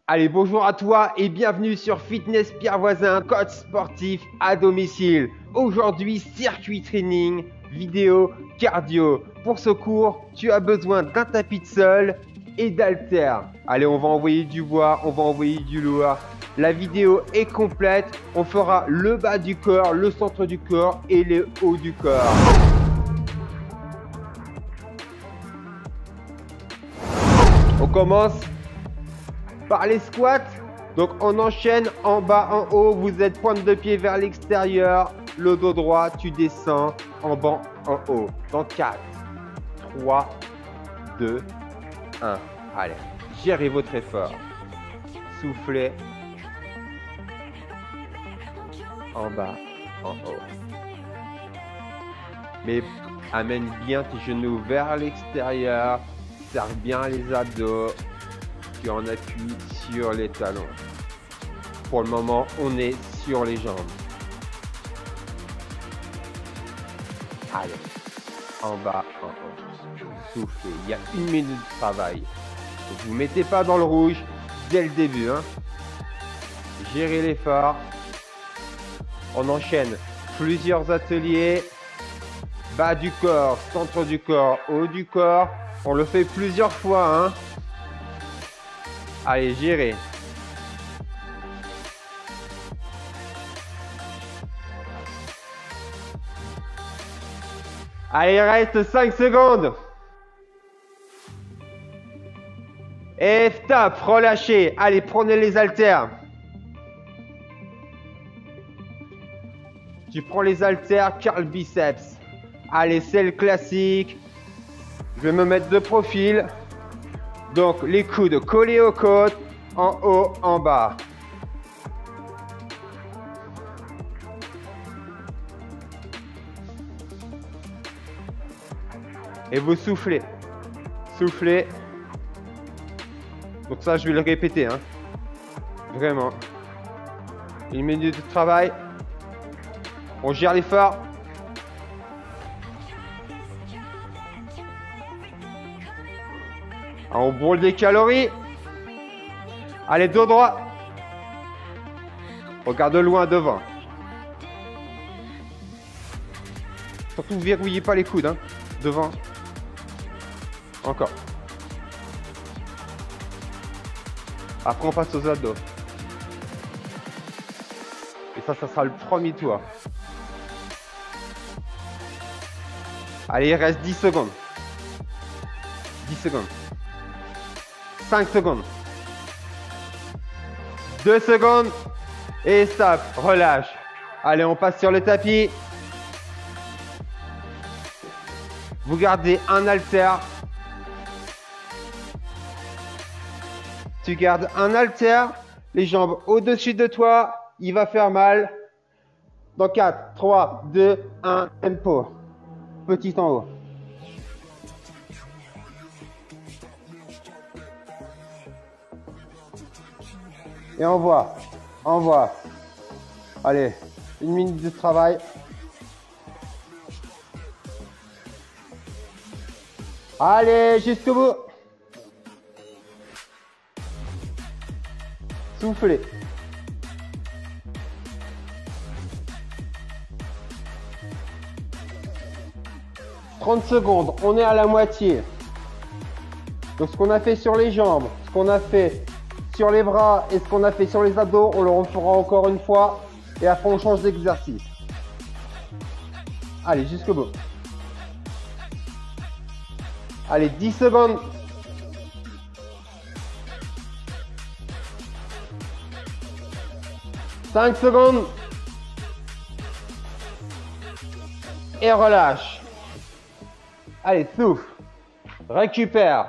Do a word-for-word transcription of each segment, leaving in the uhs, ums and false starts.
Allez, bonjour à toi et bienvenue sur Fitness Pierre Voisin, coach sportif à domicile. Aujourd'hui, circuit training, vidéo, cardio. Pour ce cours, tu as besoin d'un tapis de sol et d'haltères. Allez, on va envoyer du bois, on va envoyer du lourd. La vidéo est complète. On fera le bas du corps, le centre du corps et le haut du corps. On commence par les squats. Donc on enchaîne en bas, en haut, vous êtes pointe de pied vers l'extérieur, le dos droit, tu descends en bas, en haut. Dans quatre, trois, deux, un. Allez, gérez votre effort. Soufflez. En bas, en haut. Mais amène bien tes genoux vers l'extérieur, serre bien les abdos. Tu en appuies sur les talons. Pour le moment, on est sur les jambes. Allez, en bas, en haut. Soufflez. Il y a une minute de travail. Donc, vous ne mettez pas dans le rouge dès le début. Hein. Gérez l'effort. On enchaîne plusieurs ateliers. Bas du corps, centre du corps, haut du corps. On le fait plusieurs fois. Hein. Allez, gérez. Allez, il reste cinq secondes. Et stop, relâchez. Allez, prenez les haltères. Tu prends les haltères, curl biceps. Allez, c'est le classique. Je vais me mettre de profil. Donc, les coudes collés aux côtes, en haut, en bas. Et vous soufflez. Soufflez. Donc ça, je vais le répéter. Hein. Vraiment. Une minute de travail. On gère l'effort. On brûle des calories. Allez, dos droit. Regarde loin devant. Surtout, verrouillez pas les coudes. Hein. Devant. Encore. Après, on passe aux abdos. Et ça, ça sera le premier tour. Allez, il reste dix secondes. dix secondes. cinq secondes. deux secondes. Et stop. Relâche. Allez, on passe sur le tapis. Vous gardez un haltère. Tu gardes un haltère. Les jambes au-dessus de toi. Il va faire mal. Dans quatre, trois, deux, un. Tempo. Petit en haut. Et envoie, envoie. Allez, une minute de travail. Allez, jusqu'au bout. Soufflez. trente secondes, on est à la moitié. Donc ce qu'on a fait sur les jambes, ce qu'on a fait sur les bras et ce qu'on a fait sur les abdos, on le refera encore une fois et après on change d'exercice. Allez, jusqu'au bout. Allez, dix secondes. cinq secondes. Et relâche. Allez, souffle. Récupère.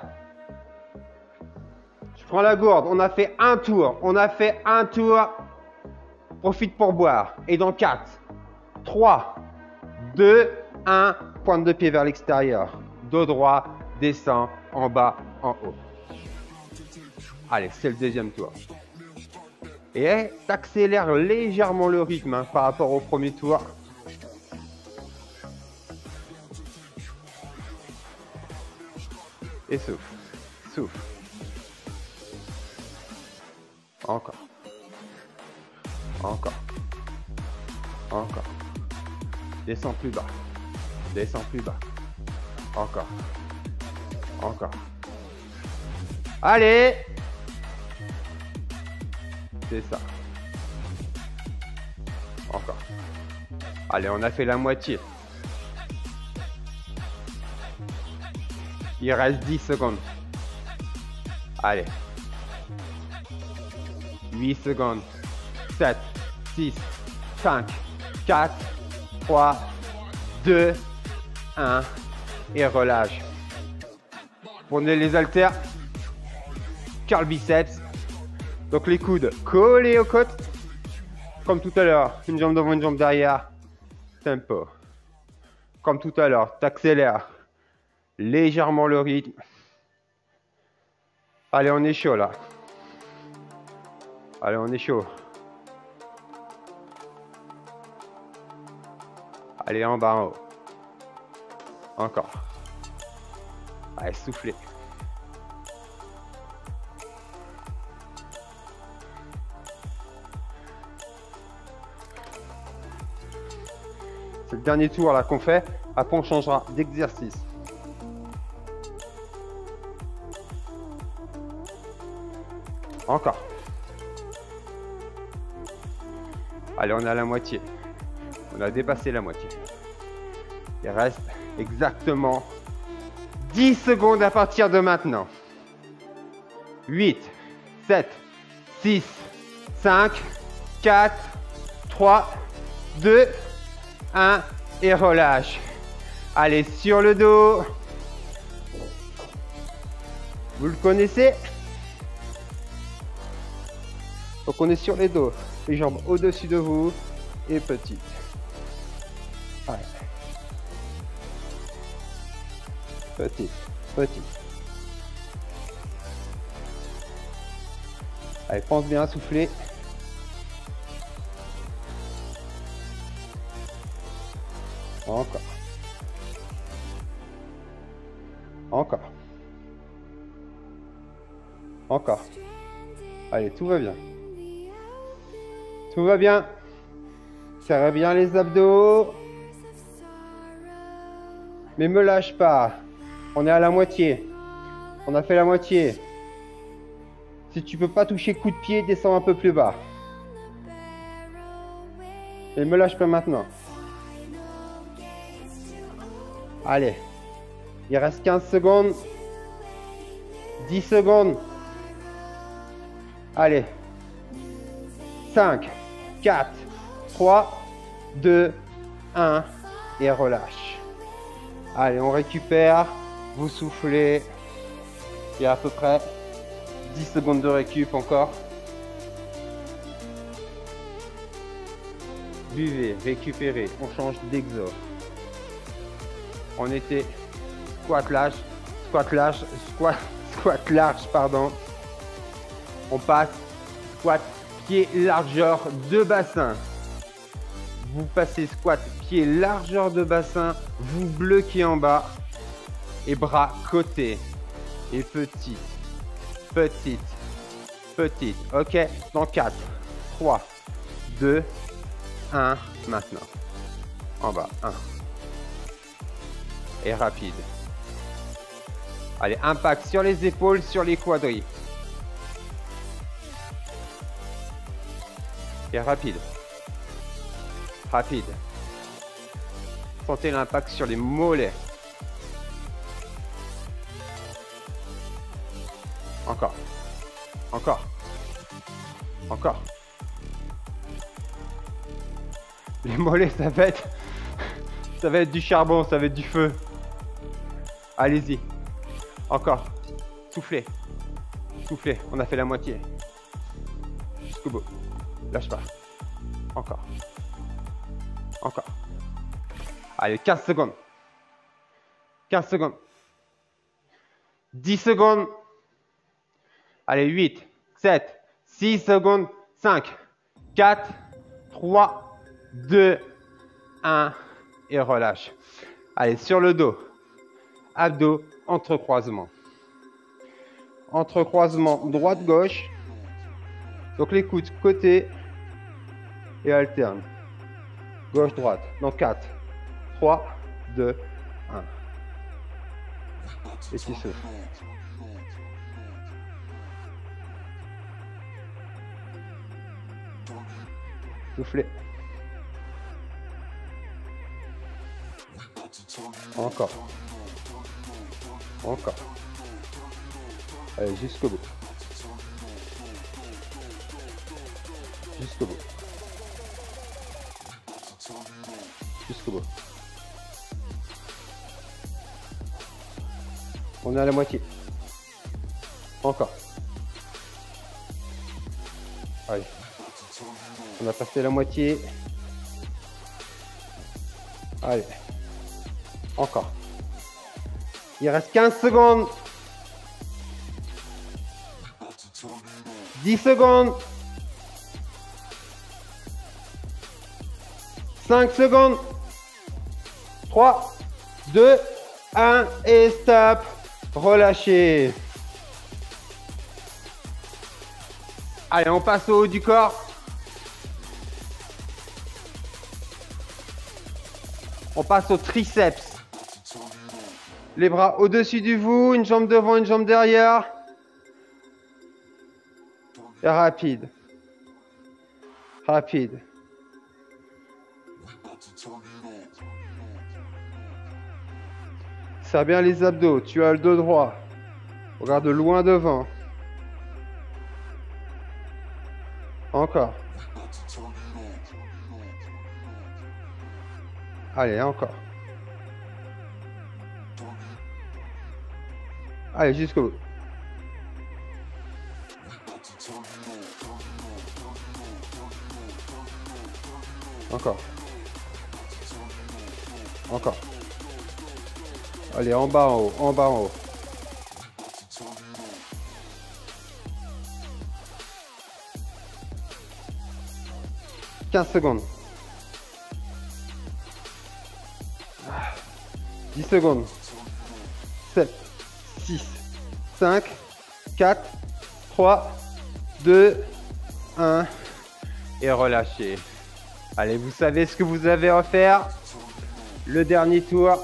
Prends la gourde, on a fait un tour, on a fait un tour, profite pour boire. Et dans quatre, trois, deux, un, pointe de pied vers l'extérieur. Dos droit, descend, en bas, en haut. Allez, c'est le deuxième tour. Et t'accélères légèrement le rythme hein, par rapport au premier tour. Et souffle, souffle. Encore. Encore. Encore. Descends plus bas. Descends plus bas. Encore. Encore. Allez. C'est ça. Encore. Allez, on a fait la moitié. Il reste dix secondes. Allez. huit secondes. sept, six, cinq, quatre, trois, deux, un. Et relâche. Prenez les haltères. Curl biceps. Donc les coudes collés aux côtes. Comme tout à l'heure. Une jambe devant, une jambe derrière. Tempo. Comme tout à l'heure. T'accélères légèrement le rythme. Allez, on est chaud là. Allez, on est chaud. Allez, en bas, en haut. Encore. Allez, soufflez. C'est le dernier tour là qu'on fait. Après, on changera d'exercice. Encore. Allez, on est à la moitié. On a dépassé la moitié. Il reste exactement dix secondes à partir de maintenant. huit, sept, six, cinq, quatre, trois, deux, un et relâche. Allez, sur le dos. Vous le connaissez? Donc on est sur les dos. Les jambes au-dessus de vous et petites. Allez. Petite, petite. Allez, pense bien à souffler. Encore. Encore. Encore. Allez, tout va bien. Tout va bien. Serrez bien les abdos. Mais me lâche pas. On est à la moitié. On a fait la moitié. Si tu peux pas toucher coup de pied, descends un peu plus bas. Et me lâche pas maintenant. Allez. Il reste quinze secondes. dix secondes. Allez. cinq, quatre, trois, deux, un. Et relâche. Allez, on récupère. Vous soufflez. Il y a à peu près dix secondes de récup encore. Buvez, récupérez. On change d'exo. On était squat large, squat large, squat, squat large, pardon. On passe squat pied largeur de bassin. Vous passez squat pied largeur de bassin, vous bloquez en bas et bras côté et petite, petite, petite. Ok, dans quatre, trois, deux, un, maintenant. En bas, un. Et rapide. Allez, impact sur les épaules, sur les quadris. Et rapide. Rapide. Sentez l'impact sur les mollets. Encore. Encore. Encore. Les mollets, ça va être... ça va être du charbon, ça va être du feu. Allez-y. Encore. Soufflez. Soufflez. On a fait la moitié. Jusqu'au bout. Lâche pas. Encore. Encore. Allez, quinze secondes. quinze secondes. dix secondes. Allez, huit, sept, six secondes. cinq, quatre, trois, deux, un. Et relâche. Allez, sur le dos. Abdos, entrecroisement. Entrecroisement droite-gauche. Donc les coudes côté et alterne. Gauche, droite. Dans quatre, trois, deux, un. Et tu souffles. Soufflez. Encore. Encore. Allez, jusqu'au bout. Jusqu'au bout. Jusqu'au bout. On est à la moitié. Encore. Allez. On a passé la moitié. Allez. Encore. Il reste quinze secondes. dix secondes. cinq secondes. trois, deux, un et stop. Relâchez. Allez, on passe au haut du corps. On passe au triceps. Les bras au-dessus du vous, une jambe devant, une jambe derrière. Et rapide. Rapide. Serre bien les abdos, tu as le dos droit. Regarde loin devant. Encore. Allez, encore. Allez, jusqu'au bout. Encore. Encore. Allez, en bas, en haut, en bas, en haut. quinze secondes. dix secondes. sept, six, cinq, quatre, trois, deux, un. Et relâchez. Allez, vous savez ce que vous avez à faire. Le dernier tour.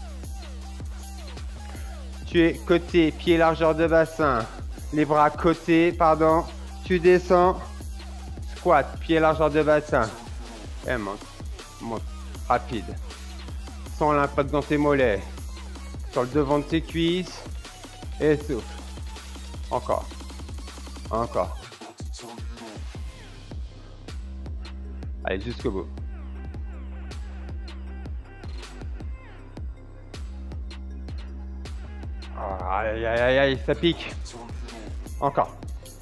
Tu es côté, pied largeur de bassin. Les bras côté, pardon. Tu descends. Squat, pied largeur de bassin. Et monte. Monte. Rapide. Sans l'impact dans tes mollets. Sur le devant de tes cuisses. Et souffle. Encore. Encore. Allez, jusqu'au bout. Aïe, aïe, aïe, aïe, ça pique. Encore.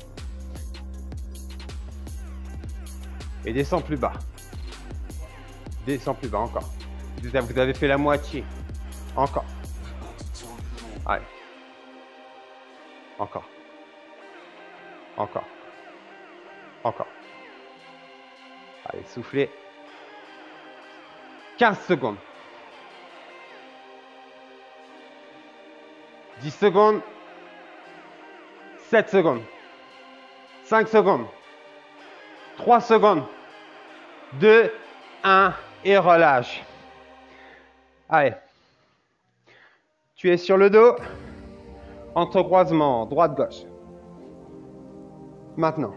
Et descends plus bas. Descends plus bas, encore. Vous avez fait la moitié. Encore. Allez. Encore. Encore. Encore. Allez, soufflez. quinze secondes. dix secondes. sept secondes. cinq secondes. trois secondes. deux, un et relâche. Allez. Tu es sur le dos. Entre croisements, droite-gauche. Maintenant.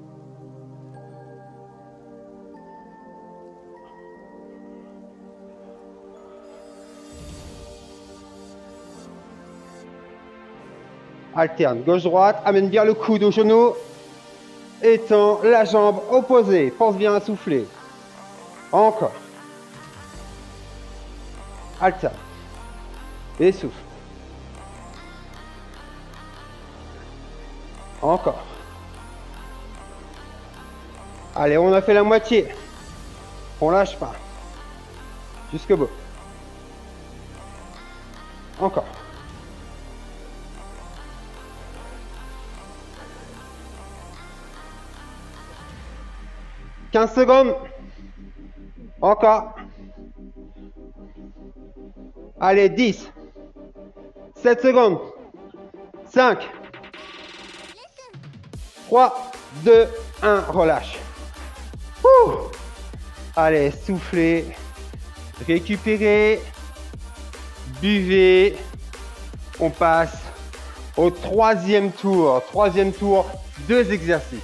Alterne, gauche-droite, amène bien le coude au genou. Étends la jambe opposée. Pense bien à souffler. Encore. Alterne. Et souffle. Encore. Allez, on a fait la moitié. On lâche pas. Jusqu'au bout. Encore. quinze secondes. Encore. Allez, dix. sept secondes. cinq. trois, deux, un, relâche. Ouh. Allez, soufflez, récupérez, buvez. On passe au troisième tour. Troisième tour, deux exercices.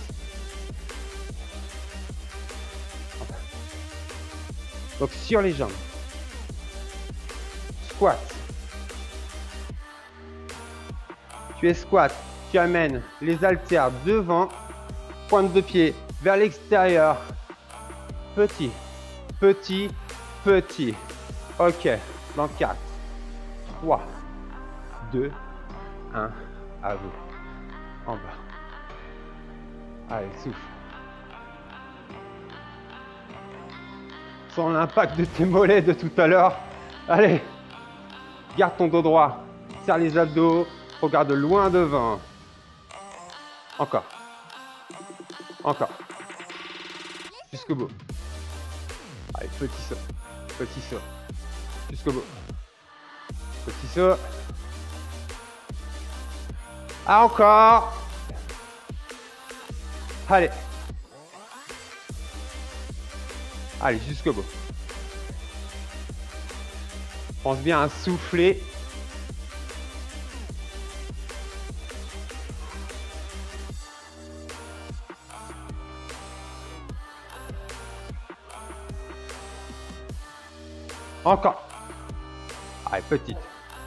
Donc sur les jambes. Squat. Tu es squat, tu amènes les haltères devant, pointe de pied vers l'extérieur. Petit, petit, petit. Ok, dans quatre, trois, deux, un, à vous. En bas. Allez, souffle. Sans l'impact de tes mollets de tout à l'heure. Allez, garde ton dos droit, serre les abdos, regarde loin devant. Encore. Encore. Jusqu'au bout. Allez, petit saut. Petit saut. Jusqu'au bout. Petit saut. Ah, encore. Allez. Allez, jusqu'au bout. Pense bien à souffler. Encore. Allez, petite.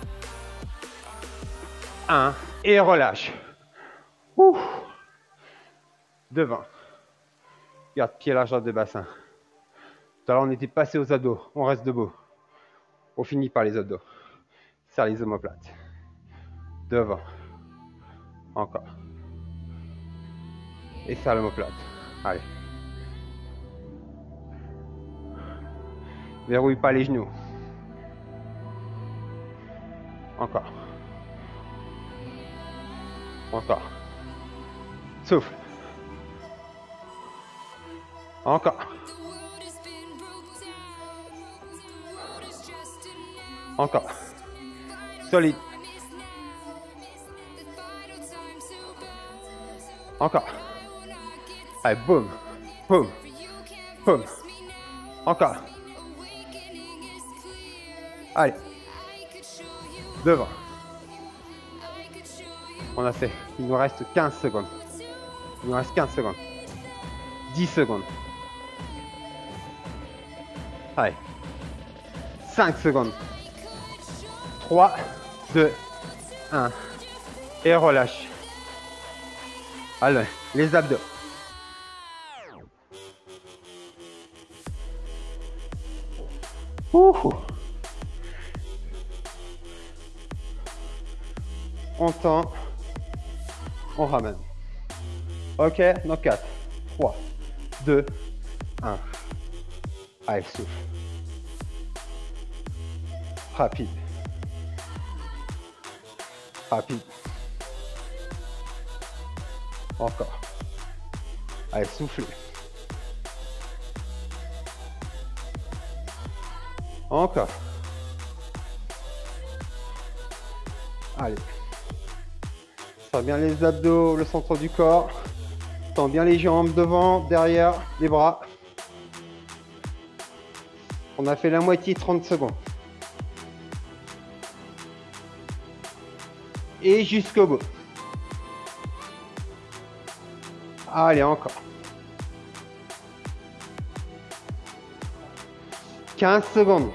Un. Et relâche. Ouh. Devant. Garde pied largeur de bassin. Tout à l'heure, on était passé aux abdos. On reste debout. On finit par les abdos. Serre les omoplates. Devant. Encore. Et serre l'omoplate. Allez. Verrouille pas les genoux. Encore. Encore. Souffle. Encore. Encore. Solide. Encore. Allez, boum. Boum. Boum. Encore. Allez. Devant. On a fait. Il nous reste quinze secondes. Il nous reste quinze secondes. dix secondes. Allez. cinq secondes. trois, deux, un. Et relâche. Allez, les abdos. Ouh. On tend. On ramène. Ok, dans quatre, trois, deux, un. Allez, souffle. Rapide. Rapide. Encore. Allez, soufflez. Encore. Allez. Serre bien les abdos, le centre du corps. Tends bien les jambes devant, derrière, les bras. On a fait la moitié, trente secondes. Et jusqu'au bout. Allez, encore. quinze secondes.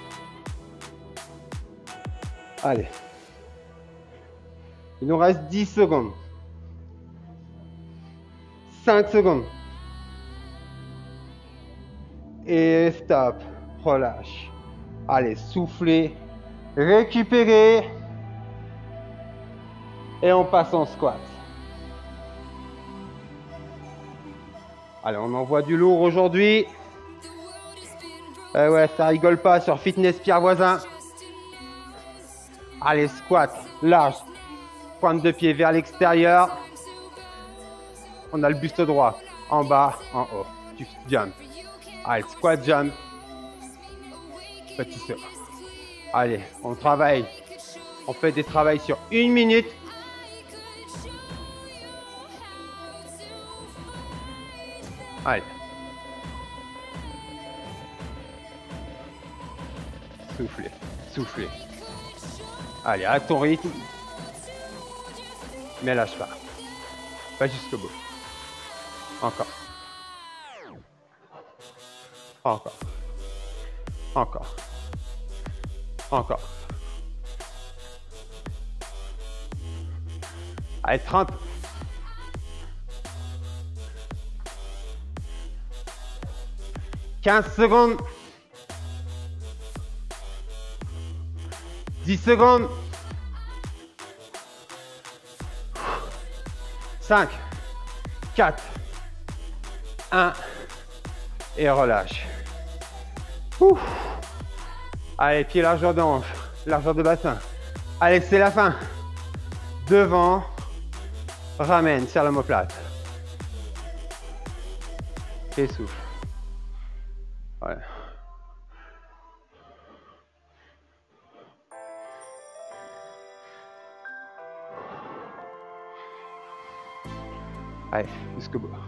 Allez. Il nous reste dix secondes. cinq secondes. Et stop. Relâche. Allez, soufflez. Récupérez. Et on passe en squat. Allez, on envoie du lourd aujourd'hui. Eh ouais, ça rigole pas sur Fitness Pierre Voisin. Allez, squat, large. Pointe de pied vers l'extérieur. On a le buste droit. En bas, en haut. Tu jump. Allez, squat, jump. Petit saut. Allez, on travaille. On fait des travails sur une minute. Allez. Soufflez, soufflez. Allez, à ton rythme. Mais lâche pas. Pas jusqu'au bout. Encore. Encore. Encore. Encore. Allez, trente. quinze secondes. dix secondes. cinq, quatre, un. Et relâche. Ouf. Allez, pied largeur de hanche, largeur de bassin. Allez, c'est la fin. Devant. Ramène, serre l'omoplate. Et souffle. Voilà. Allez, jusqu'au bout.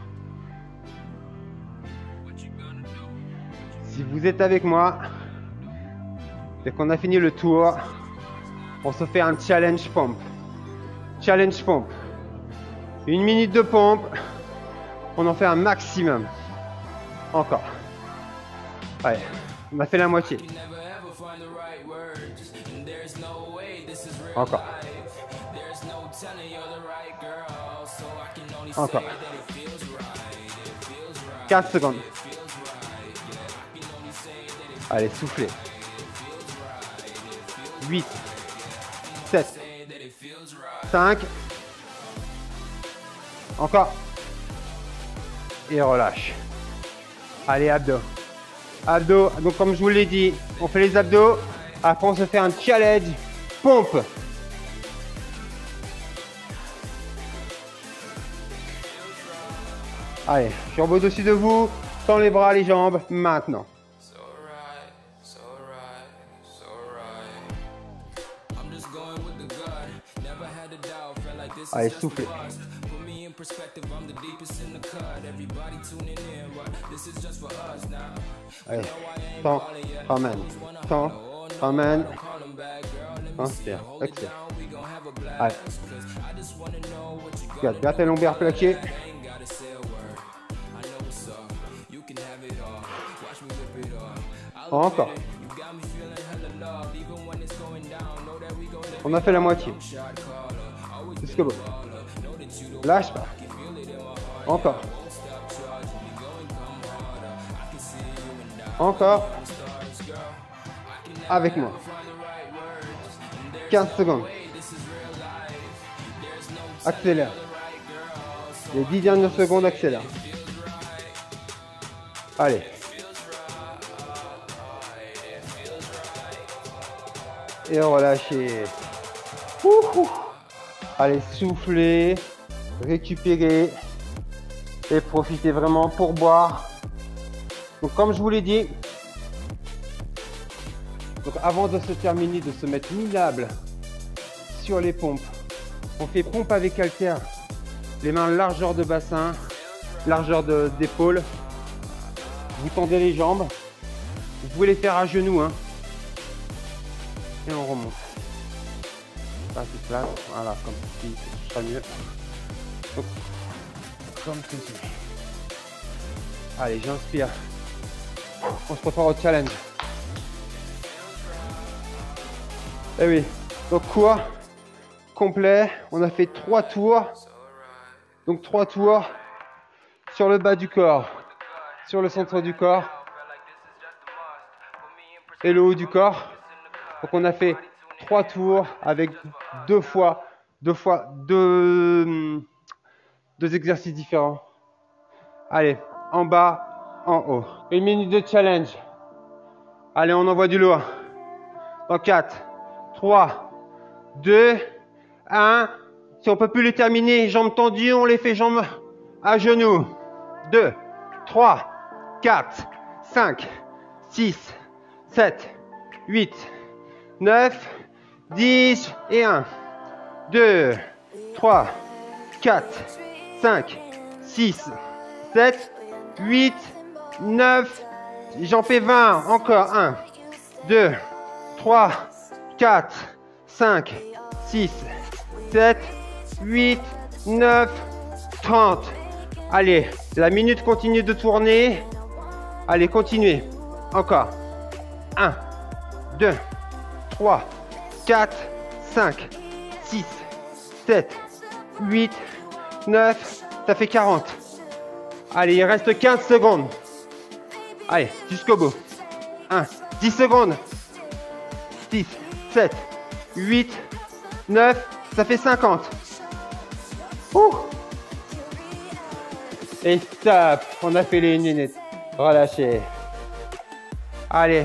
Si vous êtes avec moi, dès qu'on a fini le tour, on se fait un challenge pompe. Challenge pompe. Une minute de pompe. On en fait un maximum. Encore. Allez, on a fait la moitié. Encore. Encore. quatre secondes. Allez, soufflez. huit, sept, cinq. Encore. Et relâche. Allez, abdos. Abdos. Donc, comme je vous l'ai dit, on fait les abdos. Après, on se fait un challenge pompe. Allez, jambes au-dessus de vous. Tends les bras, les jambes. Maintenant. Allez, soufflez. Allez, temps, ramène, temps, ramène, inspire, expire. Allez, garde, garde tes lombaires plaqués. Encore. On a fait la moitié. Jusqu'au bout. Lâche pas. Encore. Encore. Avec moi. quinze secondes. Accélère. Les dix dernières secondes, accélère. Allez. Et relâchez. Ouhou. Allez, soufflez. Récupérez. Et profitez vraiment pour boire. Donc comme je vous l'ai dit, donc avant de se terminer, de se mettre minable sur les pompes, on fait pompe avec haltère, les mains largeur de bassin, largeur d'épaule. Vous tendez les jambes, vous pouvez les faire à genoux, hein. Et on remonte. Pas si plat, voilà, comme ceci, ce sera mieux. Donc, comme ceci. Allez, j'inspire. On se prépare au challenge. Eh oui, donc quoi complet. On a fait trois tours. Donc trois tours sur le bas du corps, sur le centre du corps et le haut du corps. Donc on a fait trois tours avec deux fois, deux fois, deux, deux exercices différents. Allez, en bas, en haut. Une minute de challenge. Allez, on envoie du lourd. Dans quatre, trois, deux, un. Si on ne peut plus les terminer, jambes tendues, on les fait jambes à genoux. deux, trois, quatre, cinq, six, sept, huit, neuf, dix et un. deux, trois, quatre, cinq, six, sept, huit, neuf, j'en fais vingt. Encore un, deux, trois, quatre, cinq, six, sept, huit, neuf, trente. Allez, la minute continue de tourner. Allez, continuez. Encore. un, deux, trois, quatre, cinq, six, sept, huit, neuf, ça fait quarante. Allez, il reste quinze secondes. Allez, jusqu'au bout. un, dix secondes. six, sept, huit, neuf, ça fait cinquante. Ouh. Et stop, on a fait les une minute. Relâchez. Allez.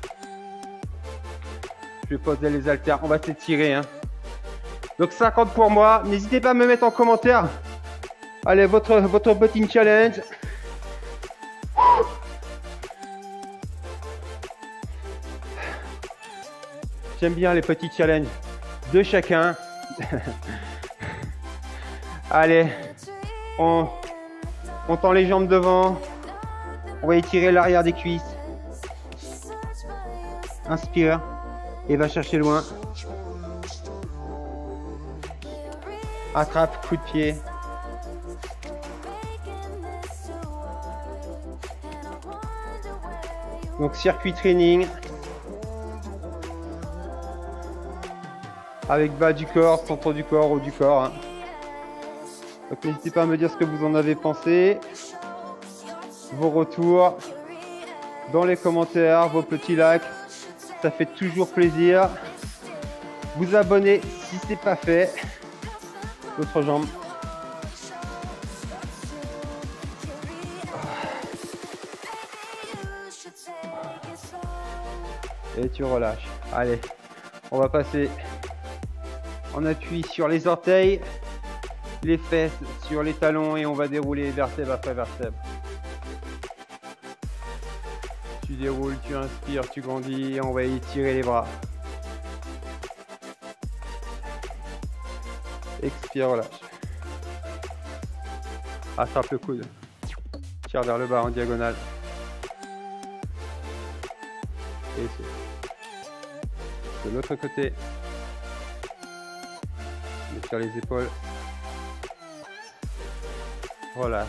Je vais poser les haltères, on va s'étirer. Hein. Donc cinquante pour moi. N'hésitez pas à me mettre en commentaire. Allez, votre, votre butting challenge. J'aime bien les petits challenges de chacun. Allez, on, on tend les jambes devant. On va étirer l'arrière des cuisses. Inspire et va chercher loin. Attrape, coup de pied. Donc circuit training. Avec bas du corps, centre du corps, haut du corps. Hein. Donc n'hésitez pas à me dire ce que vous en avez pensé. Vos retours dans les commentaires, vos petits likes. Ça fait toujours plaisir. Vous abonner si ce n'est pas fait. L'autre jambe. Et tu relâches. Allez, on va passer en appui sur les orteils, les fesses sur les talons et on va dérouler vertèbre après vertèbre. Tu déroules, tu inspires, tu grandis et on va étirer les bras. Expire, relâche. Attrape le coude. Tire vers le bas en diagonale. Et c'est de l'autre côté. Étire les épaules. Relâche.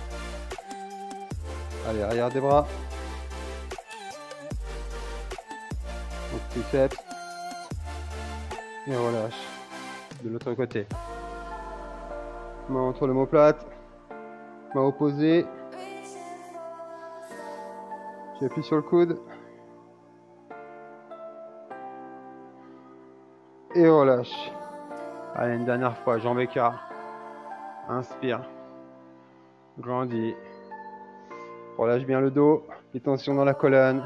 Allez, arrière des bras. Triceps. Et relâche. De l'autre côté. Main entre l'omoplate. Main opposée. J'appuie sur le coude. Et relâche. Allez, une dernière fois, jambes écart. Inspire. Grandis. Relâche bien le dos. Les tensions dans la colonne.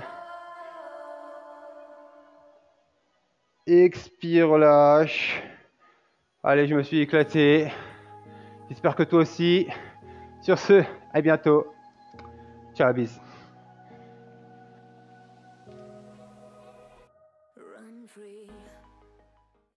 Expire, relâche. Allez, je me suis éclaté. J'espère que toi aussi. Sur ce, à bientôt. Ciao, bis.